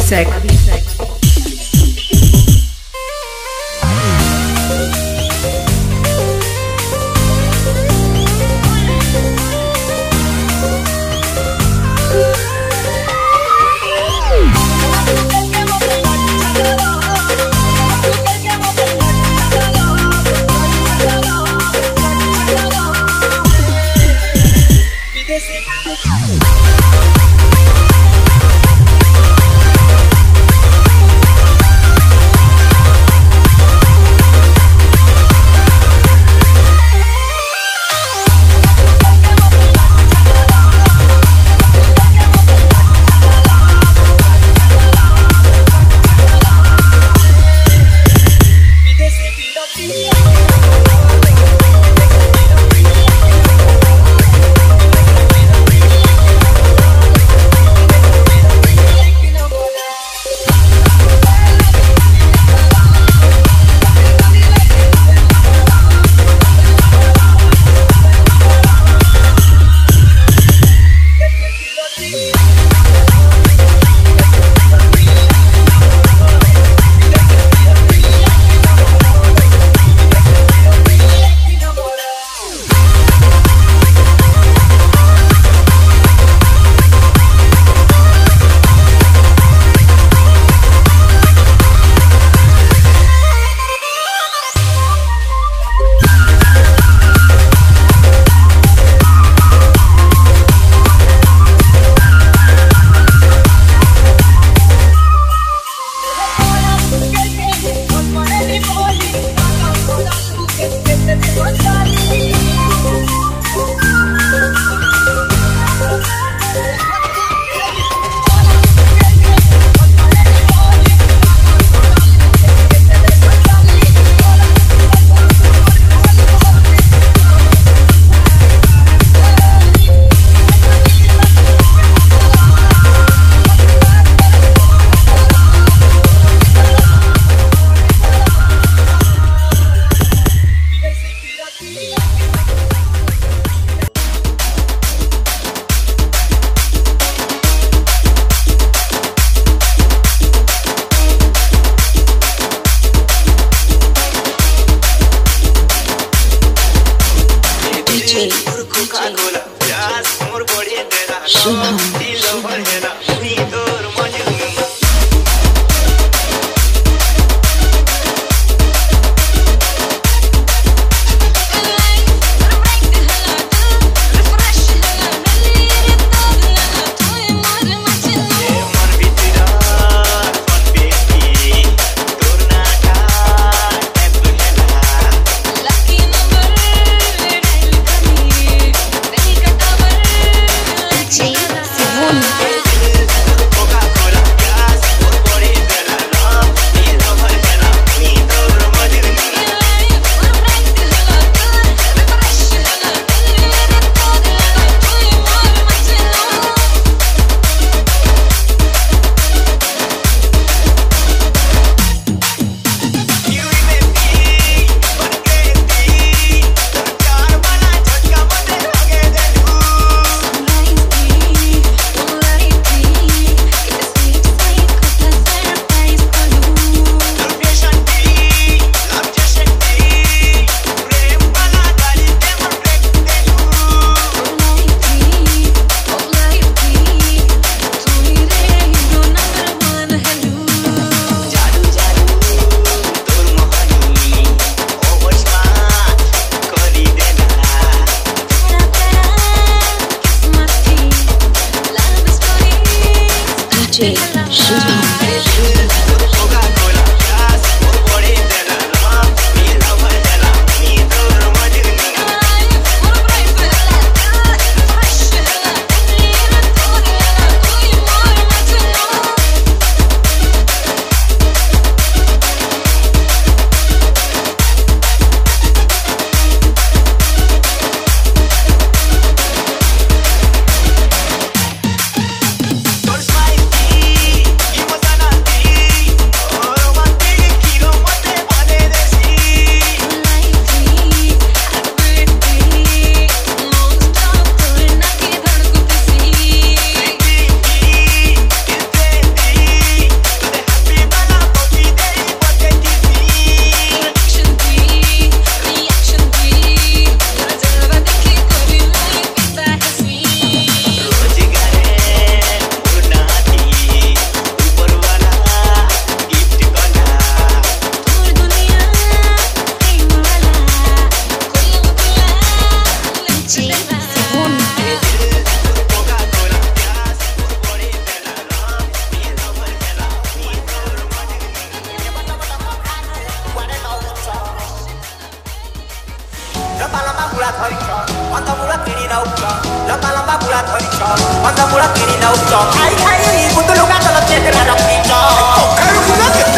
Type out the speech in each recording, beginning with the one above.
Abhishek. କିଣି ନଉଛ ଖାଇ ଖାଇ ବୁଦୁ ଲୁଗା ତଲ ଚେକରା ରଖିଛ କଖାରୁ କିଲୋ କେତେ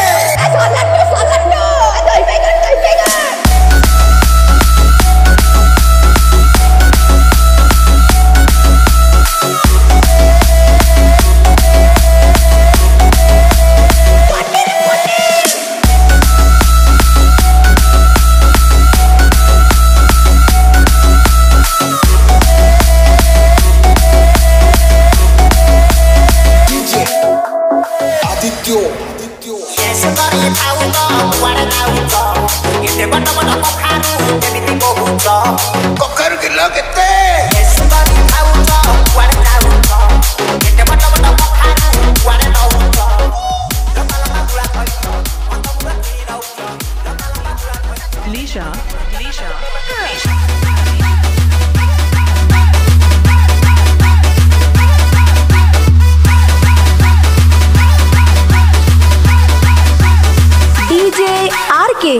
कखर किलो केते डीजे आरके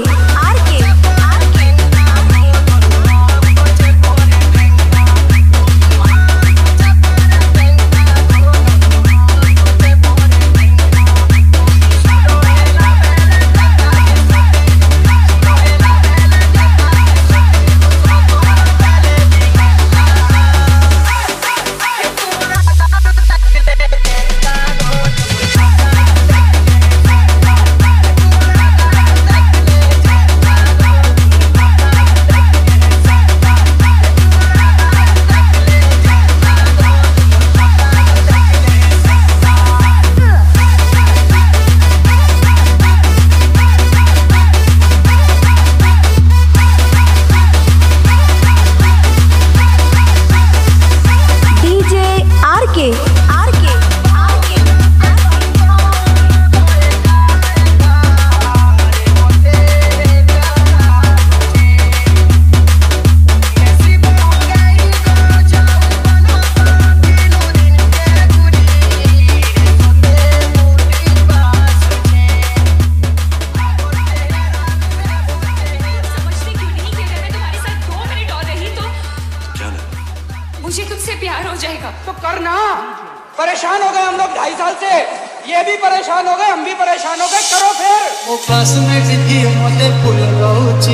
मुझे तुझसे प्यार हो जाएगा तो करना। परेशान हो गए हम लोग 2.5 साल से, ये भी परेशान हो गए, हम भी परेशान हो गए, करो फिर। वो क्लासमेट थी मते फुल रोची,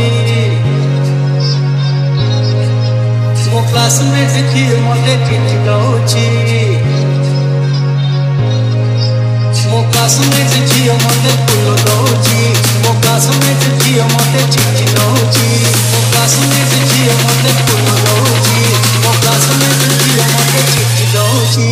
वो क्लासमेट थी मते फुल रोची, वो क्लासमेट थी मते फुल रोची, वो क्लासमेट थी मते चिट्ठी रोची, वो क्लासमेट थी मते फुल रोची, वो क्लासमेट थी मते चिट्ठी रोची।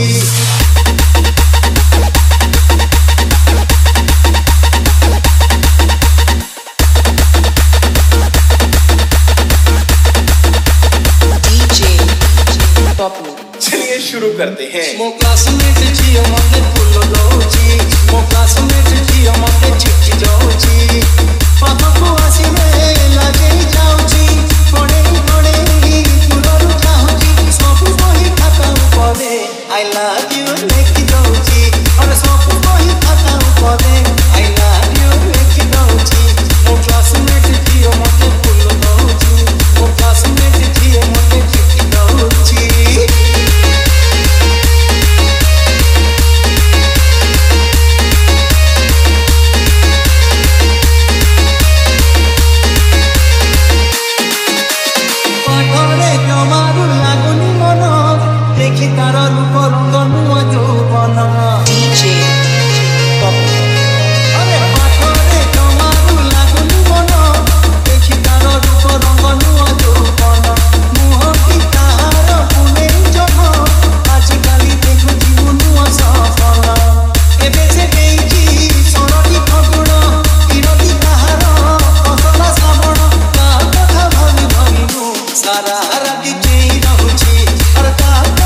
चलिए शुरू करते हैं। वो क्लासमेट थी मते फुल रोची, वो क्लासमेट थी मते चिट्ठी रोची, पापा को आसी में लागे जाउची, पड़े पड़े पुररु जाउची, सब बही खाता उपरे आई लव यू लेखि दउची, और सब बही खाता उपरे आई लव यू लेखि दउची। वो क्लासमेट थी मते फुल रोची, वो क्लासमेट थी मते चिट्ठी रोची। सारा राति रहुची, और